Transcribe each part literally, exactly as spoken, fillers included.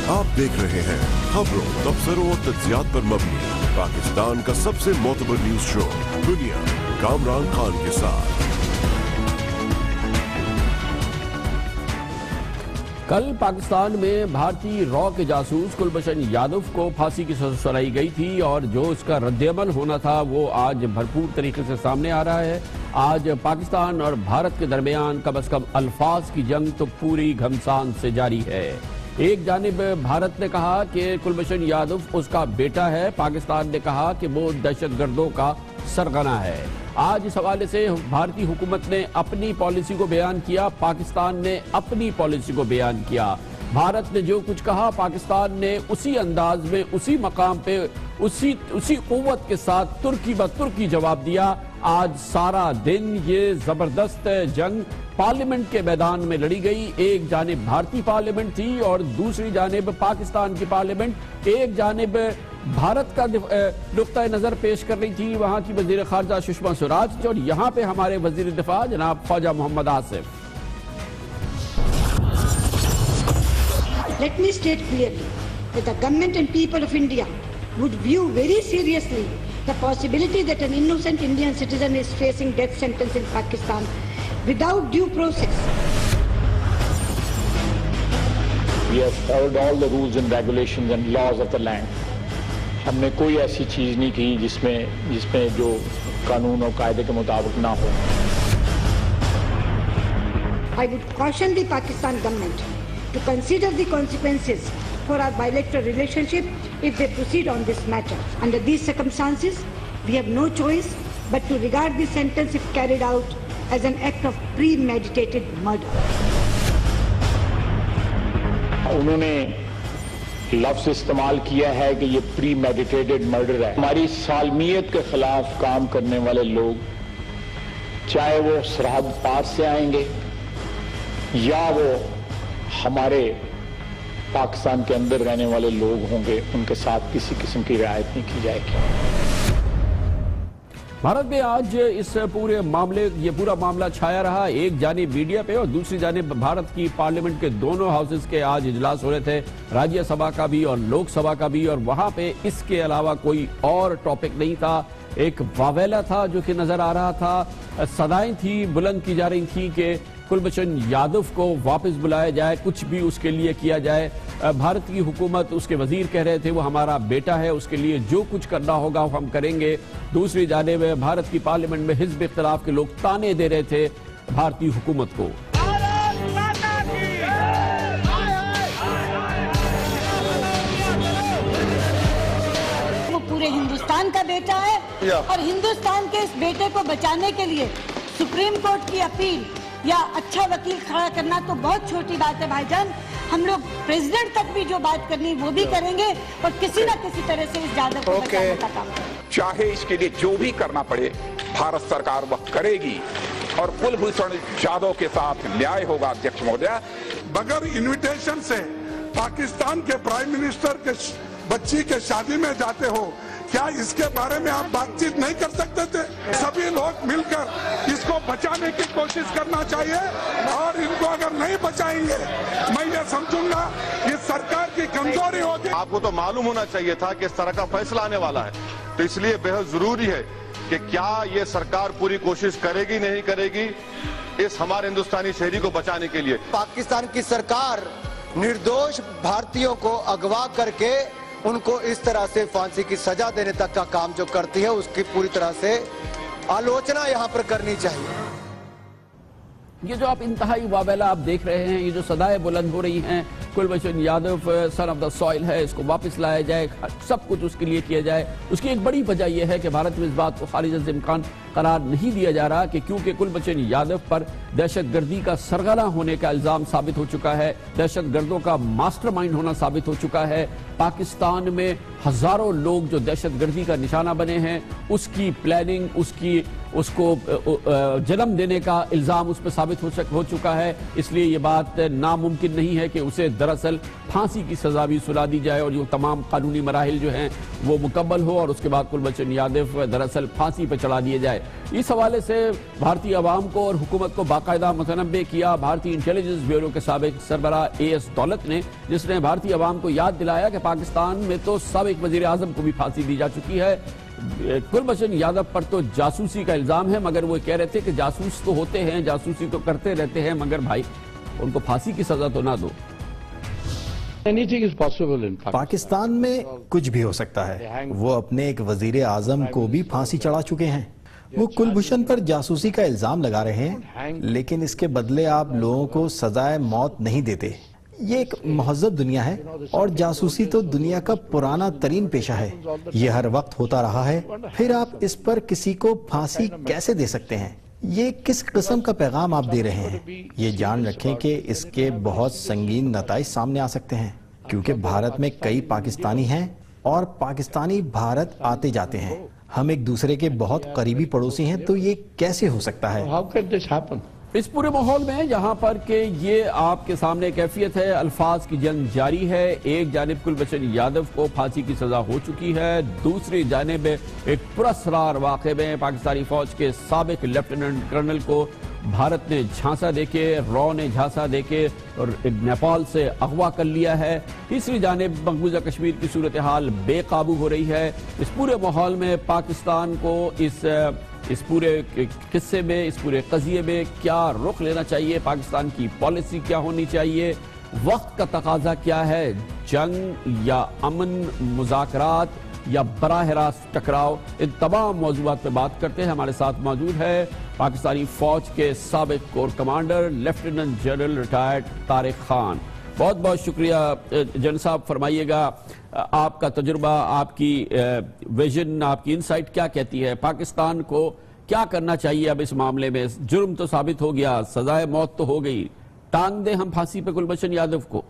आप देख रहे हैं खबरों, तबसरों और तज्जियात पर मबनी पाकिस्तान का सबसे मोतबर न्यूज शो दुनिया, कामरान खान के साथ। कल पाकिस्तान में भारतीय रॉ के जासूस कुलभूषण यादव को फांसी की सजा सुनाई गई थी और जो उसका रद्द-ए-अमल होना था वो आज भरपूर तरीके से सामने आ रहा है। आज पाकिस्तान और भारत के दरमियान कम अज कम अल्फाज की जंग तो पूरी घमसान से जारी है। एक जानिब भारत ने कहा कि कुलभूषण यादव उसका बेटा है, पाकिस्तान ने कहा कि वो दहशतगर्दों का सरगना है। आज इस हवाले से भारतीय हुकूमत ने अपनी पॉलिसी को बयान किया, पाकिस्तान ने अपनी पॉलिसी को बयान किया। भारत ने जो कुछ कहा, पाकिस्तान ने उसी अंदाज में, उसी मकाम पे, उसी उसी कुव्वत के साथ तुर्की ब तुर्की जवाब दिया। आज सारा दिन ये जबरदस्त जंग पार्लियामेंट के मैदान में लड़ी गई। एक जानिब भारतीय पार्लियामेंट थी और दूसरी जानिब पाकिस्तान की पार्लियामेंट। एक जानिब भारत का नुक्ता नजर पेश कर रही थी वहां की वजीर खारजा सुषमा स्वराज और यहाँ पे हमारे वजीर दिफा जनाब Khwaja Mohammad Asif. Let me state clearly that the government and people of India would view very seriously the possibility that an innocent Indian citizen is facing death sentence in Pakistan without due process. We have followed all the rules and regulations and laws of the land. हमने कोई ऐसी चीज नहीं की जिसमें जिसमें जो कानून और कायदे के मुताबिक ना हो। I would caution the Pakistan government to consider the consequences for our bilateral relationship if they proceed on this matter. Under these circumstances, we have no choice but to regard the sentence, if carried out, as an act of premeditated murder. उन्होंने लफ्ज इस्तेमाल किया है कि ये pre meditated murder है। हमारी सालमियत के खिलाफ काम करने वाले लोग, चाहे वो सरहद पार से आएंगे या वो हमारे पाकिस्तान के अंदर रहने वाले लोग होंगे, उनके साथ किसी किस्म की रियायत नहीं की जाएगी। भारत में आज इस पूरे मामले ये पूरा मामला छाया रहा। एक जानिब मीडिया पे और दूसरी जानिब भारत की पार्लियामेंट के दोनों हाउसेस के आज इजलास हो रहे थे, राज्यसभा का भी और लोकसभा का भी, और वहां पे इसके अलावा कोई और टॉपिक नहीं था। एक वावेला था जो कि नजर आ रहा था, सदाएं थी बुलंद की जा रही थी कि कुलभूषण यादव को वापस बुलाया जाए, कुछ भी उसके लिए किया जाए। भारत की हुकूमत, उसके वजीर कह रहे थे वो हमारा बेटा है, उसके लिए जो कुछ करना होगा वो हम करेंगे। दूसरी जानिब भारत की पार्लियामेंट में हिज़्ब इख्तिलाफ के लोग ताने दे रहे थे भारतीय हुकूमत को। वो पूरे हिंदुस्तान का बेटा है और हिंदुस्तान के इस बेटे को बचाने के लिए सुप्रीम कोर्ट की अपील या अच्छा वकील खड़ा करना तो बहुत छोटी बात है भाईजान। हम लोग प्रेसिडेंट तक भी जो बात करनी वो भी करेंगे और किसी न किसी तरह से इस जादव को बचाने का काम करेंगे। चाहे इसके लिए जो भी करना पड़े भारत सरकार वह करेगी और कुलभूषण यादव के साथ न्याय होगा। अध्यक्ष महोदय, बगैर इन्विटेशन से पाकिस्तान के प्राइम मिनिस्टर के बच्ची के शादी में जाते हो, क्या इसके बारे में आप बातचीत नहीं कर सकते थे? सभी लोग मिलकर इसको बचाने की कोशिश करना चाहिए और इनको अगर नहीं बचाएंगे मैं ये समझूंगा ये सरकार की कमजोरी होगी। आपको तो मालूम होना चाहिए था कि इस तरह का फैसला आने वाला है, तो इसलिए बेहद जरूरी है कि क्या ये सरकार पूरी कोशिश करेगी नहीं करेगी इस हमारे हिंदुस्तानी शहरी को बचाने के लिए। पाकिस्तान की सरकार निर्दोष भारतीयों को अगवा करके उनको इस तरह से फांसी की सजा देने तक का काम जो करती है उसकी पूरी तरह से आलोचना यहाँ पर करनी चाहिए। ये जो आप इंतहाई वावेला आप देख रहे हैं, ये जो सदाएं बुलंद हो रही हैं, Kulbhushan Yadav son of the soil है, इसको वापस लाया जाए, सब कुछ उसके लिए किया जाए। उसकी एक बड़ी वजह यह है कि भारत में इस बात को खारिज इम्कान करार नहीं दिया जा रहा कि क्योंकि कुलभूषण यादव पर दहशतगर्दी का सरगना होने का इल्जाम साबित हो चुका है, दहशतगर्दों का मास्टरमाइंड होना साबित हो चुका है। पाकिस्तान में हजारों लोग जो दहशतगर्दी का निशाना बने हैं, उसकी प्लानिंग, उसकी اس کو جنم دینے کا الزام اس پہ ثابت ہو چکا ہے، اس لیے یہ بات ناممکن نہیں ہے کہ اسے دراصل پھانسی کی سزا بھی سنا دی جائے اور جو تمام قانونی مراحل جو ہیں وہ مکمل ہو اور اس کے بعد کلبھشن یادو دراصل پھانسی پہ چڑھا دیے جائے۔ اس حوالے سے بھارتی عوام کو اور حکومت کو باقاعدہ متنبع کیا بھارتی انٹیلیجنس بیورو کے سابق سربراہ اے ایس دولت نے، جس نے بھارتی عوام کو یاد دلایا کہ پاکستان میں تو سابق وزیر اعظم کو بھی پھانسی دی جا چکی ہے۔ کلبھشن یادو پر تو جاسوسی کا الزام ہے، مگر وہ کہہ رہے تھے کہ جاسوس تو ہوتے ہیں، جاسوسی تو کرتے رہتے ہیں، مگر بھائی ان کو پھانسی کی سزا تو نہ دو۔ پاکستان میں کچھ بھی ہو سکتا ہے، وہ اپنے ایک وزیر اعظم کو بھی پھانسی چڑھا چکے ہیں۔ وہ کلبھشن پر جاسوسی کا الزام لگا رہے ہیں، لیکن اس کے بدلے آپ لوگوں کو سزائے موت نہیں دیتے۔ یہ ایک مہذب دنیا ہے اور جاسوسی تو دنیا کا پرانا ترین پیشہ ہے، یہ ہر وقت ہوتا رہا ہے، پھر آپ اس پر کسی کو پھانسی کیسے دے سکتے ہیں؟ یہ کس قسم کا پیغام آپ دے رہے ہیں؟ یہ جان رکھیں کہ اس کے بہت سنگین نتائج سامنے آ سکتے ہیں، کیونکہ بھارت میں کئی پاکستانی ہیں اور پاکستانی بھارت آتے جاتے ہیں، ہم ایک دوسرے کے بہت قریبی پڑوسی ہیں، تو یہ کیسے ہو سکتا ہے؟ اس پورے ماحول میں جہاں پر کہ یہ آپ کے سامنے کیفیت ہے، الفاظ کی جنگ جاری ہے، ایک جانب کلبھشن یادو کو پھانسی کی سزا ہو چکی ہے، دوسری جانب ایک پراسرار واقعے میں پاکستانی فوج کے سابق لیفٹیننٹ کرنل کو بھارت نے جھانسا دے کے، رو نے جھانسا دے کے اور نیپال سے اغوا کر لیا ہے۔ تیسری جانب مقبوضہ کشمیر کی صورتحال بے قابو ہو رہی ہے۔ اس پورے ماحول میں پاکستان کو اس اس پورے قصے میں، اس پورے قضیے میں کیا رخ لینا چاہیے، پاکستان کی پالیسی کیا ہونی چاہیے، وقت کا تقاضا کیا ہے، جنگ یا امن، مذاکرات یا براہ راست ٹکراؤ، ان تمام موضوعات پہ بات کرتے ہیں۔ ہمارے ساتھ موجود ہے پاکستانی فوج کے سابق corps commander lieutenant general retired Tariq Khan. بہت بہت شکریہ جن صاحب، فرمائیے گا آپ کا تجربہ، آپ کی ویژن، آپ کی انسائٹ کیا کہتی ہے، پاکستان کو کیا کرنا چاہیے اب اس معاملے میں؟ جرم تو ثابت ہو گیا، سزائے موت تو ہو گئی، ٹانگ دیں ہم پھانسی پہ کلبھشن یادو کو؟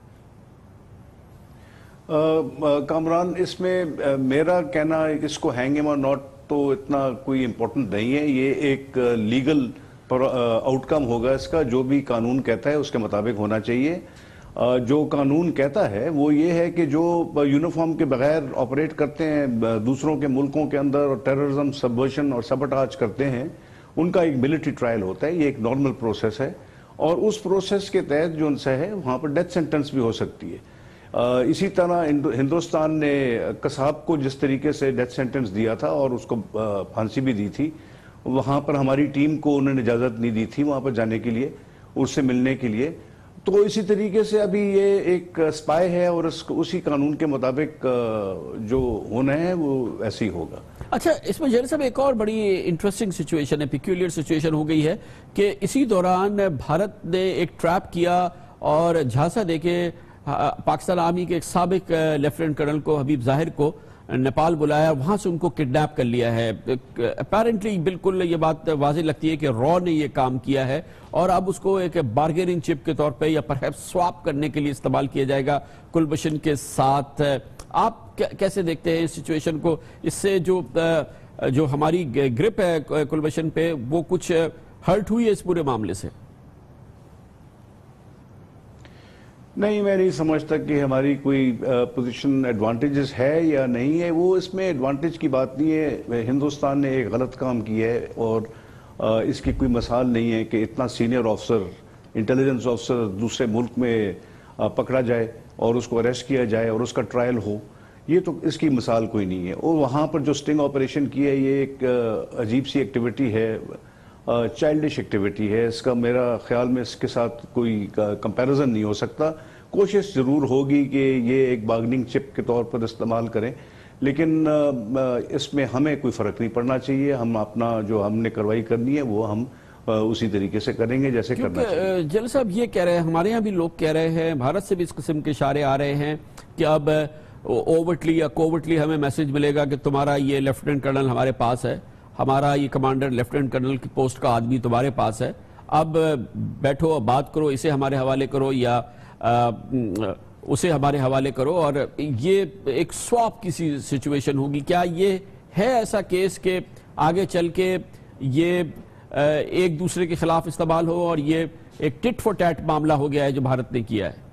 کامران، اس میں میرا کہنا اس کو ہینگ اور ناٹ تو اتنا کوئی امپورٹنٹ نہیں ہے، یہ ایک لیگل آؤٹ کم ہوگا اس کا، جو بھی قانون کہتا ہے اس کے مطابق ہونا چاہیے۔ جو قانون کہتا ہے وہ یہ ہے کہ جو یونیفارم کے بغیر آپریٹ کرتے ہیں دوسروں کے ملکوں کے اندر اور ٹیررزم، سبورشن اور سبٹاج کرتے ہیں، ان کا ایک ملٹری ٹرائل ہوتا ہے، یہ ایک نارمل پروسیس ہے، اور اس پروسیس کے تحت جو ان سے ہے وہاں پر ڈیتھ سینٹنس بھی ہو سکتی ہے۔ اسی طرح ہندوستان نے قصاب کو جس طریقے سے ڈیتھ سینٹنس دیا تھا اور اس کو پھانسی بھی دی تھی، وہاں پر ہماری ٹیم کو انہوں نے اجازت نہیں دی تھی وہاں پر جانے کے لیے، اس سے ملنے کے لیے۔ تو اسی طریقے سے ابھی یہ ایک سپائی ہے اور اسی قانون کے مطابق جو ہونا ہے وہ ایسے ہی ہوگا۔ اچھا، اس میں جیل صاحب ایک اور بڑی انٹرسٹنگ سچویشن ہے، پیکیولر سچویشن ہو گئی ہے کہ اسی دوران بھارت نے ایک ٹریپ کیا اور جھانسا دے کے پاکستان آرمی کے ایک سابق لیفٹیننٹ کرنل کو، حبیب ظاہر کو، نیپال بلایا، وہاں سے ان کو کڈنیپ کر لیا ہے۔ اپیرنٹلی بالکل یہ بات واضح لگتی ہے کہ رو نے یہ کام کیا ہے اور اب اس کو ایک بارگیننگ چپ کے طور پہ یا پرہیپس سواپ کرنے کے لیے استعمال کیا جائے گا کلبھشن کے ساتھ۔ آپ کیسے دیکھتے ہیں اس سچویشن کو؟ اس سے جو جو ہماری گرپ ہے کلبھشن پہ وہ کچھ ہرٹ ہوئی ہے اس پورے معاملے سے؟ نہیں، میں نہیں سمجھتا کہ ہماری کوئی پوزیشن ایڈوانٹیجز ہے یا نہیں ہے، وہ اس میں ایڈوانٹیج کی بات نہیں ہے۔ ہندوستان نے ایک غلط کام کیا ہے اور اس کی کوئی مثال نہیں ہے کہ اتنا سینئر آفسر، انٹیلیجنس آفسر دوسرے ملک میں پکڑا جائے اور اس کو اریسٹ کیا جائے اور اس کا ٹرائل ہو، یہ تو اس کی مثال کوئی نہیں ہے۔ اور وہاں پر جو سٹنگ آپریشن کی ہے یہ ایک عجیب سی ایکٹیویٹی ہے، چائلڈش ایکٹیویٹی ہے، اس کا میرا خیال میں اس کے ساتھ کوئی کمپیریزن نہیں ہو سکتا۔ کوشش ضرور ہوگی کہ یہ ایک بارگننگ چپ کے طور پر استعمال کریں، لیکن اس میں ہمیں کوئی فرق نہیں پڑنا چاہیے، ہم اپنا جو ہم نے کارروائی کرنی ہے وہ ہم اسی طریقے سے کریں گے جیسے کرنا چاہیے۔ جنرل صاحب یہ کہہ رہے ہیں، ہمارے یہاں بھی لوگ کہہ رہے ہیں، بھارت سے بھی اس قسم کے اشارے آ رہے ہیں کہ اب اوورٹلی یا کوورٹلی ہمیں میسج ملے گا کہ تمہارا یہ لیفٹیننٹ کرنل ہمارے پاس ہے، ہمارا یہ کمانڈر لیفٹیننٹ کرنل کی پوسٹ کا آدمی تمہارے پاس ہے، اب بیٹھو بات کرو، اسے ہمارے حوالے کرو یا اسے ہمارے حوالے کرو، اور یہ ایک سواپ کی سی سچویشن ہوگی۔ کیا یہ ہے ایسا کیس کہ آگے چل کے یہ ایک دوسرے کے خلاف استعمال ہو اور یہ ایک ٹٹ فور ٹیٹ معاملہ ہو گیا ہے جو بھارت نے کیا ہے؟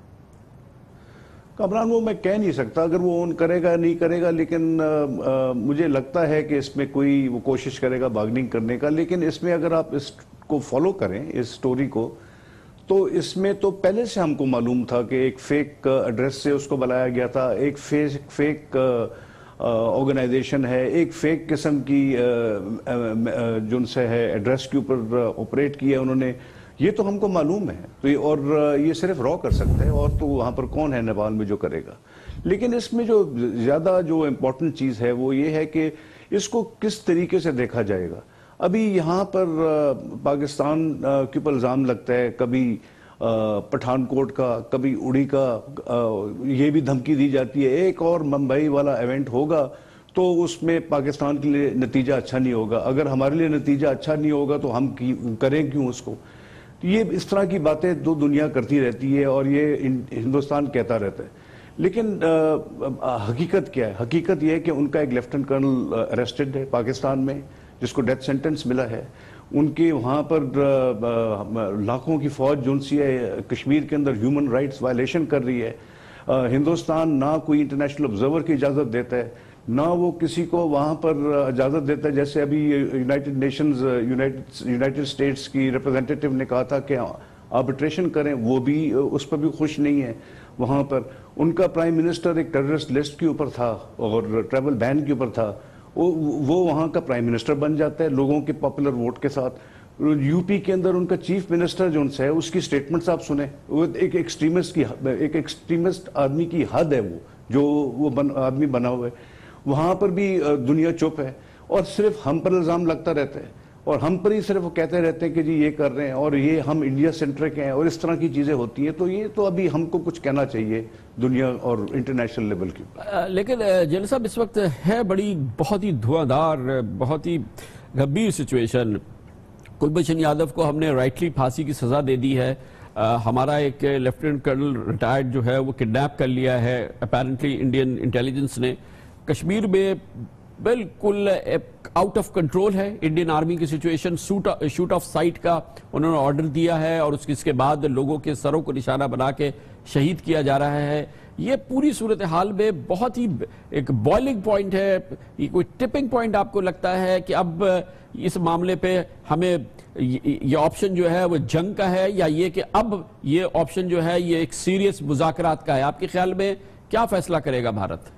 کامران وہ میں کہہ نہیں سکتا اگر وہ اون کرے گا نہیں کرے گا، لیکن مجھے لگتا ہے کہ اس میں کوئی وہ کوشش کرے گا بارگننگ کرنے کا. لیکن اس میں اگر آپ اس کو فالو کریں اس سٹوری کو، تو اس میں تو پہلے سے ہم کو معلوم تھا کہ ایک فیک ایڈریس سے اس کو بلایا گیا تھا، ایک فیک آرگنائزیشن ہے، ایک فیک قسم کی جن سے ہے ایڈریس کے اوپر آپریٹ کیا انہوں نے. یہ تو ہم کو معلوم ہے، تو یہ اور یہ صرف را کر سکتے ہیں، اور تو وہاں پر کون ہے نیپال میں جو کرے گا. لیکن اس میں جو زیادہ جو امپورٹنٹ چیز ہے وہ یہ ہے کہ اس کو کس طریقے سے دیکھا جائے گا. ابھی یہاں پر پاکستان کے اوپر الزام لگتا ہے، کبھی پٹھان کوٹ کا، کبھی اڑی کا، یہ بھی دھمکی دی جاتی ہے ایک اور ممبئی والا ایونٹ ہوگا تو اس میں پاکستان کے لیے نتیجہ اچھا نہیں ہوگا. اگر ہمارے لیے نتیجہ اچھا نہیں ہوگا تو ہم کریں کیوں اس کو. یہ اس طرح کی باتیں دو دنیا کرتی رہتی ہے اور یہ ہندوستان کہتا رہتا ہے. لیکن حقیقت کیا ہے؟ حقیقت یہ ہے کہ ان کا ایک لیفٹنٹ کرنل اریسٹڈ ہے پاکستان میں، جس کو ڈیتھ سینٹنس ملا ہے. ان کے وہاں پر لاکھوں کی فوج جو سی ہے کشمیر کے اندر ہیومن رائٹس وائلیشن کر رہی ہے. ہندوستان نہ کوئی انٹرنیشنل آبزرور کی اجازت دیتا ہے، نہ وہ کسی کو وہاں پر اجازت دیتا ہے. جیسے ابھی یونائٹڈ نیشنز یونائٹڈ اسٹیٹس کی ریپرزینٹیٹیو نے کہا تھا کہ آربیٹریشن کریں، وہ بھی اس پر بھی خوش نہیں ہے. وہاں پر ان کا پرائم منسٹر ایک ٹیررسٹ لسٹ کے اوپر تھا اور ٹریول بین کے اوپر تھا، وہ وہاں کا پرائم منسٹر بن جاتا ہے لوگوں کے پاپولر ووٹ کے ساتھ. یو پی کے اندر ان کا چیف منسٹر جو ان سے ہے اس کی سٹیٹمنٹس آپ سنیں، وہ ایک ایکسٹریمسٹ کی ایک ایکسٹریمسٹ آدمی کی حد ہے وہ جو وہ آدمی بنا ہوا ہے. وہاں پر بھی دنیا چپ ہے اور صرف ہم پر الزام لگتا رہتا ہے اور ہم پر ہی صرف وہ کہتے رہتے ہیں کہ جی یہ کر رہے ہیں اور یہ ہم انڈیا سینٹرک ہیں اور اس طرح کی چیزیں ہوتی ہیں. تو یہ تو ابھی ہم کو کچھ کہنا چاہیے دنیا اور انٹرنیشنل لیول کی. لیکن جنرل صاحب اس وقت ہے بڑی بہت ہی دھواں دار، بہت ہی گمبھیر سچویشن. کلبھوشن یادو کو ہم نے رائٹلی پھانسی کی سزا دے دی ہے. ہمارا ایک لیفٹنٹ کرنل ریٹائرڈ جو ہے وہ کڈنیپ کر لیا ہے اپیرنٹلی انڈین انٹیلیجنس نے. کشمیر میں بالکل آؤٹ آف کنٹرول ہے انڈین آرمی کی سچویشن. شوٹ آف سائٹ کا انہوں نے آرڈر دیا ہے اور اس کے بعد لوگوں کے سروں کو نشانہ بنا کے شہید کیا جا رہا ہے. یہ پوری صورتحال میں بہت ہی ایک بوائلنگ پوائنٹ ہے. یہ کوئی ٹپنگ پوائنٹ آپ کو لگتا ہے کہ اب اس معاملے پہ ہمیں یہ آپشن جو ہے وہ جنگ کا ہے، یا یہ کہ اب یہ آپشن جو ہے یہ ایک سیریس مذاکرات کا ہے؟ آپ کے خیال میں کیا فیصلہ کرے گا بھارت؟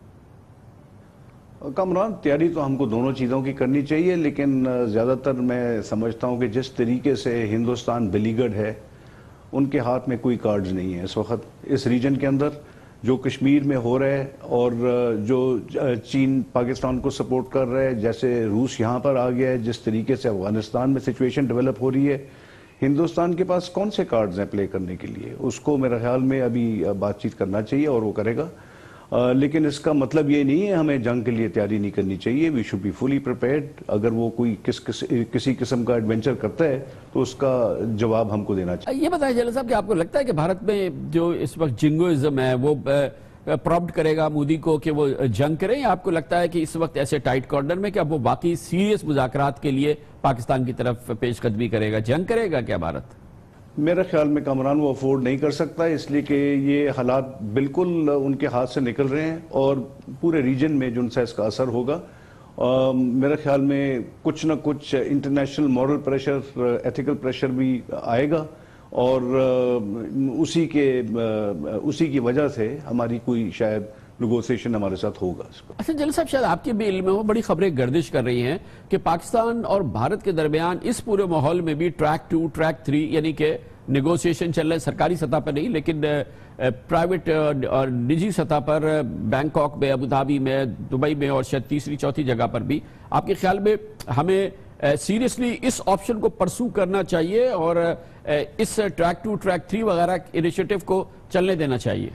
کامران تیاری تو ہم کو دونوں چیزوں کی کرنی چاہیے، لیکن زیادہ تر میں سمجھتا ہوں کہ جس طریقے سے ہندوستان بلیگرڈ ہے ان کے ہاتھ میں کوئی کارڈز نہیں ہے اس وقت اس ریجن کے اندر. جو کشمیر میں ہو رہا ہے اور جو چین پاکستان کو سپورٹ کر رہا ہے، جیسے روس یہاں پر آ گیا ہے، جس طریقے سے افغانستان میں سچویشن ڈیولپ ہو رہی ہے، ہندوستان کے پاس کون سے کارڈز ہیں پلے کرنے کے لیے؟ اس کو میرے خیال میں ابھی بات چیت کرنا چاہیے اور وہ کرے گا. لیکن اس کا مطلب یہ نہیں ہے ہمیں جنگ کے لیے تیاری نہیں کرنی چاہیے. We should be fully prepared. اگر وہ کوئی کس کسی قسم کا ایڈونچر کرتا ہے تو اس کا جواب ہم کو دینا چاہیے. یہ بتائیں جنرل صاحب کہ آپ کو لگتا ہے کہ بھارت میں جو اس وقت جنگوازم ہے وہ پرومپٹ کرے گا مودی کو کہ وہ جنگ کریں، یا آپ کو لگتا ہے کہ اس وقت ایسے ٹائٹ کارنر میں کہ اب وہ باقی سیریس مذاکرات کے لیے پاکستان کی طرف پیش قدمی کرے گا؟ جنگ کرے گا کیا بھارت؟ میرے خیال میں کامران وہ افورڈ نہیں کر سکتا، اس لیے کہ یہ حالات بالکل ان کے ہاتھ سے نکل رہے ہیں اور پورے ریجن میں جو ان سے اس کا اثر ہوگا. میرے خیال میں کچھ نہ کچھ international moral pressure, ethical pressure بھی آئے گا اور اسی کے اسی کی وجہ سے ہماری کوئی شاید نیگوسیشن ہمارے ساتھ ہوگا. اچھا جنرل صاحب، شاید آپ کے بھی علم میں ہو، بڑی خبریں گردش کر رہی ہیں کہ پاکستان اور بھارت کے درمیان اس پورے ماحول میں بھی ٹریک ٹو ٹریک تھری یعنی کہ نیگوسیشن چل رہے ہیں، سرکاری سطح پر نہیں لیکن پرائیویٹ اور نجی سطح پر، بینکاک میں، ابوظہبی میں، دبئی میں اور شاید تیسری چوتھی جگہ پر بھی. آپ کے خیال میں ہمیں سیریسلی اس آپشن کو پرسو کرنا چاہیے اور اس ٹریک ٹو ٹریک تھری وغیرہ انیشیٹو کو چلنے دینا چاہیے؟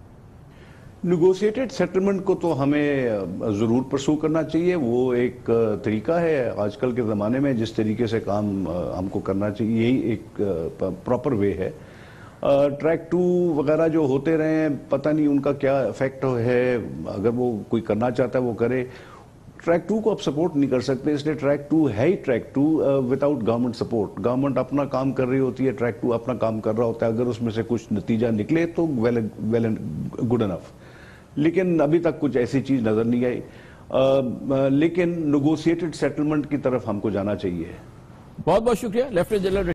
نیگوسیٹڈ سیٹلمنٹ کو تو ہمیں ضرور پرسو کرنا چاہیے. وہ ایک طریقہ ہے آج کل کے زمانے میں جس طریقے سے کام ہم کو کرنا چاہیے، یہی ایک پراپر وے ہے. ٹریک ٹو وغیرہ جو ہوتے رہے ہیں، پتہ نہیں ان کا کیا افیکٹ ہے. اگر وہ کوئی کرنا چاہتا ہے وہ کرے. ٹریک ٹو کو آپ سپورٹ نہیں کر سکتے، اس لیے ٹریک ٹو ہے ہی track two without government support. Government اپنا کام کر رہی ہوتی ہے، ٹریک ٹو اپنا کام کر رہا ہوتا ہے. اگر اس میں سے کچھ نتیجہ نکلے تو ویل ویل گڈ انف، لیکن ابھی تک کچھ ایسی چیز نظر نہیں آئی. لیکن نیگوشیٹڈ سیٹلمنٹ کی طرف ہم کو جانا چاہیے. بہت بہت شکریہ لیفٹیننٹ جنرل